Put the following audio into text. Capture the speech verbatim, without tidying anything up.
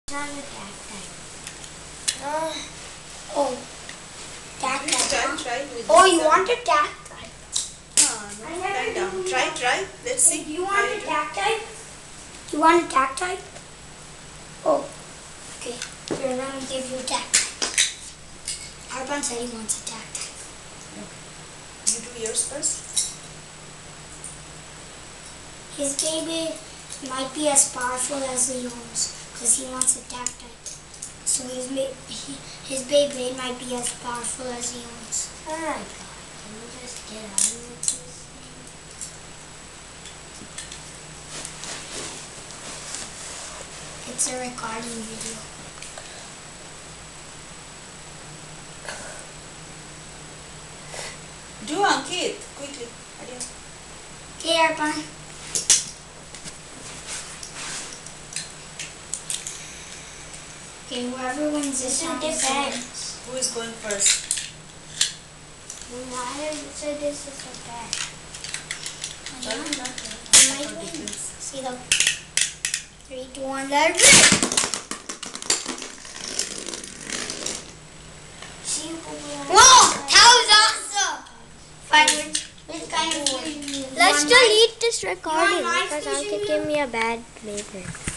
Not a tag type. Uh, oh, tag type. Try, Huh? try with Oh, this you one. want a tag type? Ah, no, lie down. Try, try. Let's see. You want a tag type? You want a tag type? Oh, okay. Here, let me give you a tag type. Arpan said he wants a tag type. Okay. You do yours first. His baby might be as powerful as Leon's because he wants a tag type. So his, he, his Beyblade might be as powerful as Leon's. Alright, can we just get on with this thing? It's a recording video. Do Ankit, quickly. Adios. Okay, Arpan. Okay, whoever wins this round depends. Who is going first? Why say this is a bet? Doesn't matter. I might win. See the three, two, one, let's rip! Whoa! That was awesome! Fine. Which kind of Let's delete this recording You want my because fishing Ankit gave me a bad Beyblade.